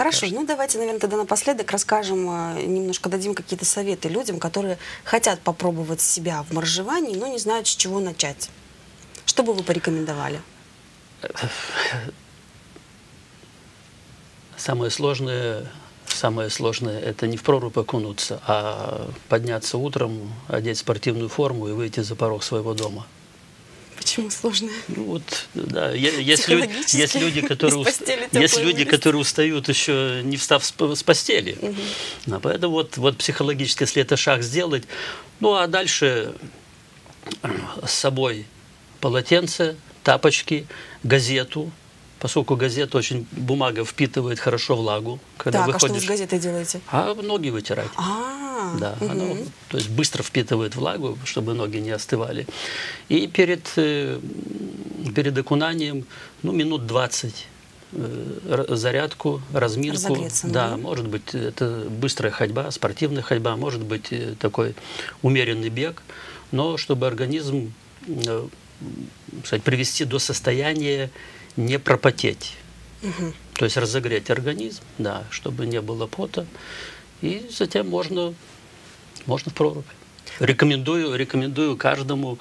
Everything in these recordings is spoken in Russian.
Хорошо, ну давайте, наверное, тогда напоследок расскажем, немножко дадим какие-то советы людям, которые хотят попробовать себя в моржевании, но не знают, с чего начать. Что бы вы порекомендовали? Самое сложное это не в прорубь окунуться, а подняться утром, одеть спортивную форму и выйти за порог своего дома. Почему сложно? Ну, вот, да, есть люди, которые устают еще не встав с постели. А поэтому вот психологически, если это шаг сделать, ну а дальше с собой полотенце, тапочки, газету. Поскольку газета бумага впитывает хорошо влагу. Когда так, выходишь, а что вы с газетой делаете? А ноги вытирать. Да, оно, то есть быстро впитывает влагу, чтобы ноги не остывали. И перед окунанием, ну, минут 20 зарядку, разминку. Да, может быть, это быстрая ходьба, спортивная ходьба, может быть, такой умеренный бег, но чтобы организм, привести до состояния не пропотеть. То есть разогреть организм, да, чтобы не было пота. И затем можно в прорубь. Рекомендую каждому,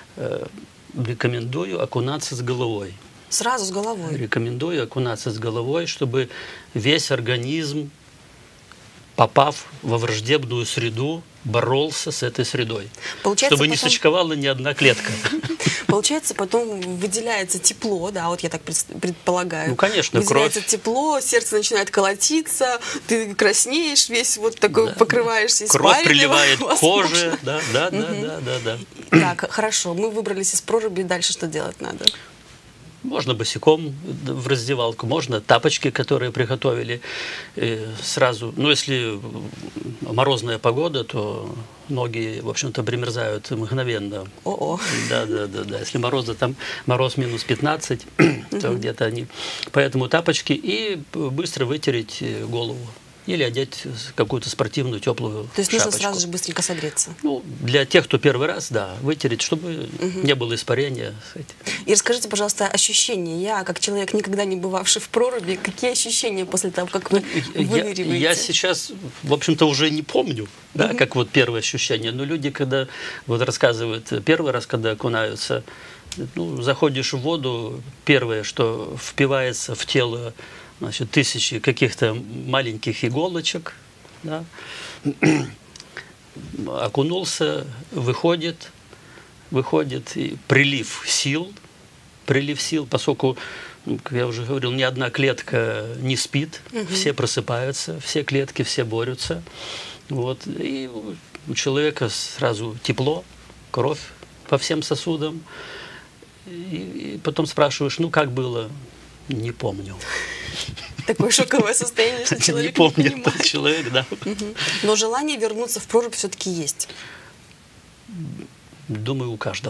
окунаться с головой. Сразу с головой? Рекомендую окунаться с головой, чтобы весь организм, попав во враждебную среду, боролся с этой средой. Чтобы не сочковала ни одна клетка. Получается, потом выделяется тепло, да, вот я так предполагаю. Ну, конечно, выделяется кровь. Тепло, сердце начинает колотиться, ты краснеешь, весь вот такой, да, покрываешься испариной. Кровь приливает к коже, да. Так, хорошо, мы выбрались из проруби, дальше что делать надо? Можно босиком в раздевалку, можно тапочки, которые приготовили сразу. Ну, если морозная погода, то ноги, в общем-то, примерзают мгновенно. Да. Если мороз минус 15, то где-то они. Поэтому тапочки и быстро вытереть голову. Или одеть какую-то спортивную теплую То есть шапочку. нужно сразу же быстренько согреться? Ну, для тех, кто первый раз, да, вытереть, чтобы не было испарения. И расскажите, пожалуйста, ощущения. Я, как человек, никогда не бывавший в проруби, какие ощущения после того, как вы выныриваете? Я сейчас, в общем-то, уже не помню, да, как вот первые ощущения. Но люди, когда вот рассказывают первый раз, когда окунаются, ну, заходишь в воду, первое, что впивается в тело, значит, тысячи каких-то маленьких иголочек, да. Окунулся, выходит, и прилив сил, поскольку, как я уже говорил, ни одна клетка не спит, все просыпаются, все клетки, все борются, вот, и у человека сразу тепло, кровь по всем сосудам, и потом спрашиваешь, ну, как было? Не помню. Такое шоковое состояние, что человек не помнит тот человек, да. Но желание вернуться в прорубь все-таки есть. Думаю, у каждого.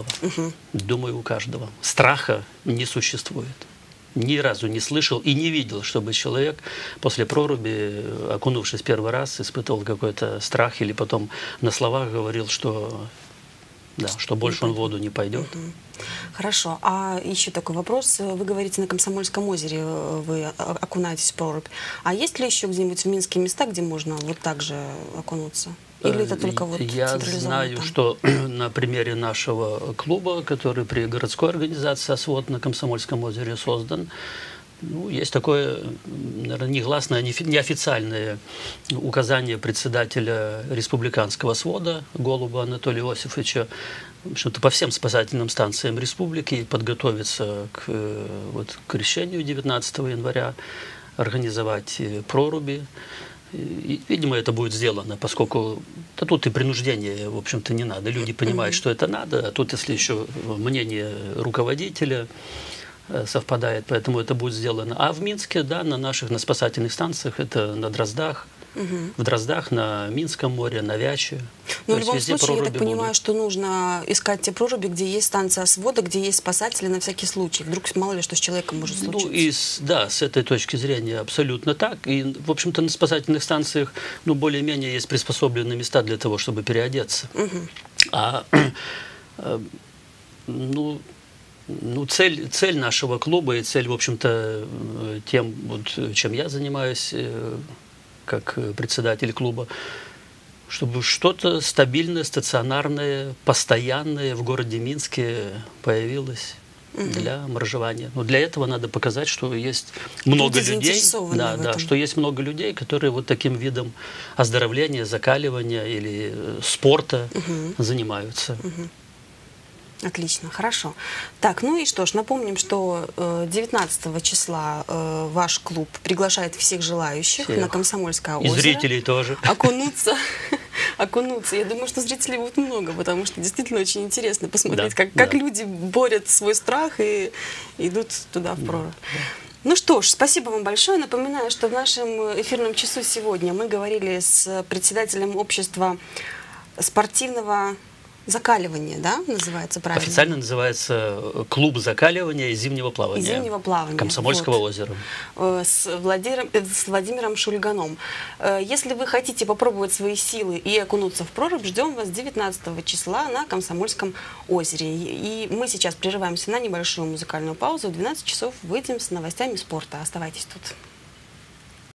Страха не существует. Ни разу не слышал и не видел, чтобы человек после проруби, окунувшись первый раз, испытывал какой-то страх или потом на словах говорил, что больше он в воду не пойдет. Хорошо. А еще такой вопрос. Вы говорите, на Комсомольском озере вы окунаетесь в прорубь. А есть ли еще где-нибудь в Минске места, где можно вот так же окунуться? Или это только вот централизованно? Я знаю, что на примере нашего клуба, который при городской организации «Освод» на Комсомольском озере создан, ну, есть такое, наверное, негласное, неофициальное указание председателя республиканского свода Голуба Анатолия Иосифовича, в общем-то, по всем спасательным станциям республики подготовиться к крещению 19 января, организовать проруби. И, видимо, это будет сделано, поскольку тут и принуждения, в общем-то, не надо. Люди понимают, что это надо, а тут, если еще мнение руководителя совпадает, поэтому это будет сделано. А в Минске, да, на спасательных станциях, это на Дроздах, в Дроздах, на Минском море, на Вяче. Но в любом случае, я так понимаю, что нужно искать те проруби, где есть станция свода, где есть спасатели на всякий случай. Вдруг мало ли что с человеком может случиться. Ну, и с этой точки зрения абсолютно так. И, в общем-то, на спасательных станциях, более-менее есть приспособленные места для того, чтобы переодеться. Ну, цель нашего клуба и цель, в общем-то, тем, вот, чем я занимаюсь как председатель клуба, чтобы что-то стабильное, стационарное, постоянное в городе Минске появилось для моржевания. Но для этого надо показать, что есть много людей, что есть много людей, которые вот таким видом оздоровления, закаливания или спорта занимаются. Отлично, хорошо. Так, ну и что ж, напомним, что 19 числа ваш клуб приглашает всех желающих на Комсомольское озеро. И зрителей тоже. Окунуться. Я думаю, что зрителей будет много, потому что действительно очень интересно посмотреть, как люди борют свой страх и идут туда в прорубь. Ну что ж, спасибо вам большое. Напоминаю, что в нашем эфирном часу сегодня мы говорили с председателем общества спортивного закаливания, да, называется правильно? Официально называется клуб закаливания и зимнего плавания. Комсомольского озера. С Владимиром Шульганом. Если вы хотите попробовать свои силы и окунуться в прорубь, ждем вас 19 числа на Комсомольском озере. И мы сейчас прерываемся на небольшую музыкальную паузу. В 12 часов выйдем с новостями спорта. Оставайтесь тут.